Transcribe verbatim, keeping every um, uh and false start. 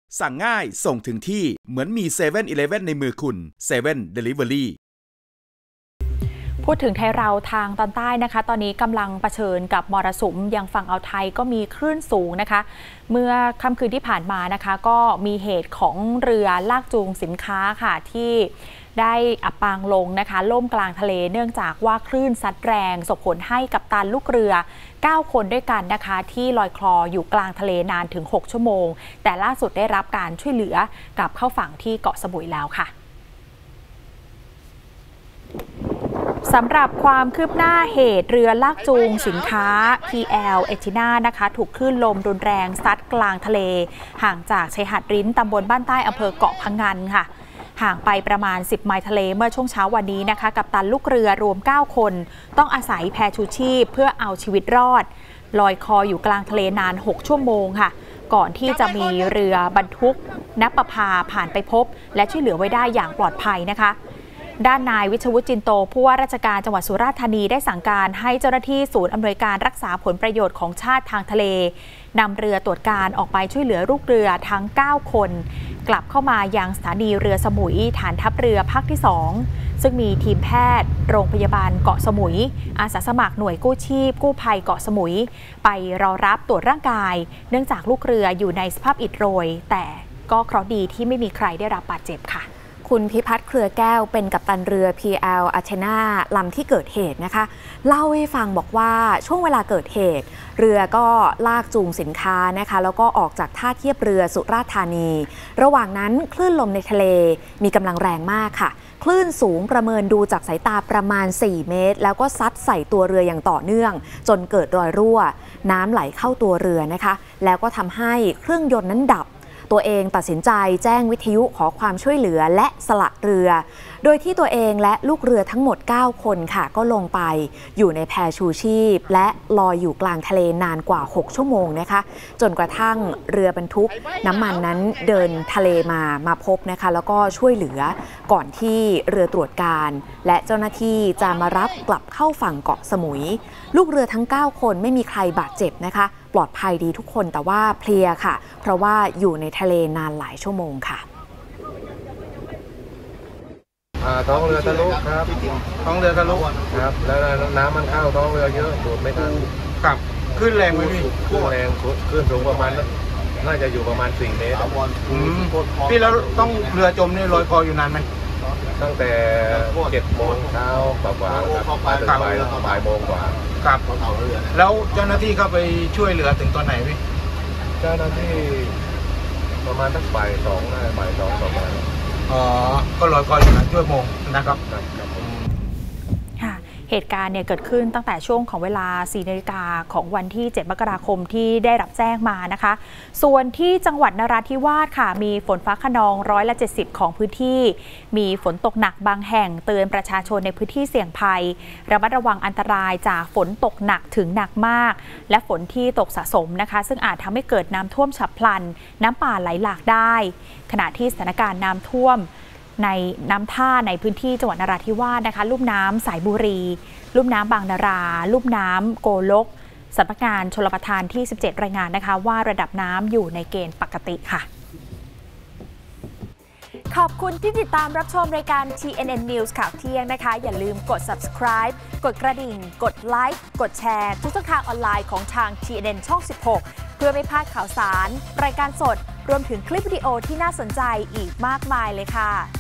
สั่งง่ายส่งถึงที่เหมือนมี เซเว่น อีเลฟเว่น ในมือคุณ เซเว่น Delivery พูดถึงไทยเราทางตอนใต้นะคะตอนนี้กำลังเผชิญกับมรสุมยังฝั่งอ่าวไทยก็มีคลื่นสูงนะคะเมื่อค่ำคืนที่ผ่านมานะคะก็มีเหตุของเรือลากจูงสินค้าค่ะที่ได้อับปางลงนะคะล่มกลางทะเลเนื่องจากว่าคลื่นซัดแรงส่งผลให้กัปตันลูกเรือเก้าคนด้วยกันนะคะที่ลอยคลออยู่กลางทะเลนานถึงหกชั่วโมงแต่ล่าสุดได้รับการช่วยเหลือกลับเข้าฝั่งที่เกาะสมุยแล้วค่ะสำหรับความคืบหน้าเหตุเรือลากจูงสินค้า พี แอล เอจิน่านะคะถูกคลื่นลมรุนแรงซัดกลางทะเลห่างจากชายหาดริ้นตำบลบ้านใต้อำเภอเกาะพะงันค่ะห่างไปประมาณสิบไมล์ทะเลเมื่อช่วงเช้าวันนี้นะคะกัปตันลูกเรือรวมเก้าคนต้องอาศัยแพชูชีพเพื่อเอาชีวิตรอดลอยคออยู่กลางทะเลนานหกชั่วโมงค่ะก่อนที่จะมีเรือบรรทุกณปภาผ่านไปพบและช่วยเหลือไว้ได้อย่างปลอดภัยนะคะด้านนายวิชวุฒิจินโตผู้ว่าราชการจังหวัดสุราษฎร์ธานีได้สั่งการให้เจ้าหน้าที่ศูนย์อำนวยการรักษาผลประโยชน์ของชาติทางทะเลนำเรือตรวจการออกไปช่วยเหลือลูกเรือทั้งเก้าคนกลับเข้ามายังสถานีเรือสมุยฐานทัพเรือภาคที่สองซึ่งมีทีมแพทย์โรงพยาบาลเกาะสมุยอาสาสมัครหน่วยกู้ชีพกู้ภัยเกาะสมุยไปรอรับตรวจร่างกายเนื่องจากลูกเรืออยู่ในสภาพอิดโรยแต่ก็เคราะห์ดีที่ไม่มีใครได้รับบาดเจ็บค่ะคุณพิพัฒน์เครือแก้วเป็นกัปตันเรือ พี แอล Athena ลำที่เกิดเหตุนะคะเล่าให้ฟังบอกว่าช่วงเวลาเกิดเหตุเรือก็ลากจูงสินค้านะคะแล้วก็ออกจากท่าเทียบเรือสุราษฎร์ธานีระหว่างนั้นคลื่นลมในทะเลมีกำลังแรงมากค่ะคลื่นสูงประเมินดูจากสายตาประมาณสี่เมตรแล้วก็ซัดใส่ตัวเรืออย่างต่อเนื่องจนเกิดรอยรั่วน้ำไหลเข้าตัวเรือนะคะแล้วก็ทำให้เครื่องยนต์นั้นดับตัวเองตัดสินใจแจ้งวิทยุขอความช่วยเหลือและสละเรือโดยที่ตัวเองและลูกเรือทั้งหมดเก้าคนค่ะก็ลงไปอยู่ในแพชูชีพและลอยอยู่กลางทะเลนานกว่าหกชั่วโมงนะคะจนกระทั่งเรือบรรทุกน้ำมันนั้นเดินทะเลมามาพบนะคะแล้วก็ช่วยเหลือก่อนที่เรือตรวจการและเจ้าหน้าที่จะมารับกลับเข้าฝั่งเกาะสมุยลูกเรือทั้งเก้าคนไม่มีใครบาดเจ็บนะคะปลอดภัยดีทุกคนแต่ว่าเพลียค่ะเพราะว่าอยู่ในทะเลนานหลายชั่วโมงค่ะท้องเรือทะลุครับท้องเรือทะลุครับแล้วน้ำมันเข้าท้องเรือเยอะดูดไม่ทันกับขึ้นแรงไหมพี่ขึ้นแรงขึ้นสูงประมาณน่าจะอยู่ประมาณสี่เมตรพี่แล้วต้องเรือจมนี่ลอยคออยู่นานไหมตั้งแต่เจ็ดโมงเช้ากว่าๆมาถึงบ่ายบ่ายโมงกว่าครับแล้วเจ้าหน้าที่เข้าไปช่วยเหลือถึงตอนไหนพี่เจ้าหน้าที่ประมาณตั้งบ่ายสองนะบ่ายสองประมาณอ๋อก็ลอยคออยู่นานชั่วโมงนะครับค่ะเหตุการณ์เนี่ยเกิดขึ้นตั้งแต่ช่วงของเวลาสี่นาฬิกาของวันที่เจ็ดมกราคมที่ได้รับแจ้งมานะคะส่วนที่จังหวัดนราธิวาสค่ะมีฝนฟ้าคะนองร้อยละเจ็ดสิบของพื้นที่มีฝนตกหนักบางแห่งเตือนประชาชนในพื้นที่เสี่ยงภัยระมัดระวังอันตรายจากฝนตกหนักถึงหนักมากและฝนที่ตกสะสมนะคะซึ่งอาจทำให้เกิดน้ำท่วมฉับพลันน้ำป่าไหลหลากได้ขณะที่สถานการณ์น้ำท่วมในน้ำท่าในพื้นที่จังหวัดนราธิวาสนะคะลุ่มน้ำสายบุรีลุ่มน้ำบางนาราลุ่มน้ำโกลกสำนักงานชลประทานที่สิบเจ็ดรายงานนะคะว่าระดับน้ำอยู่ในเกณฑ์ปกติค่ะขอบคุณที่ติดตามรับชมรายการ ที เอ็น เอ็น News ข่าวเที่ยงนะคะอย่าลืมกด Subscribe กดกระดิ่งกดไลค์กดแชร์ทุกช่องทางออนไลน์ของทาง ที เอ็น เอ็น ช่องสิบหกเพื่อไม่พลาดข่าวสารรายการสดรวมถึงคลิปวิดีโอที่น่าสนใจอีกมากมายเลยค่ะ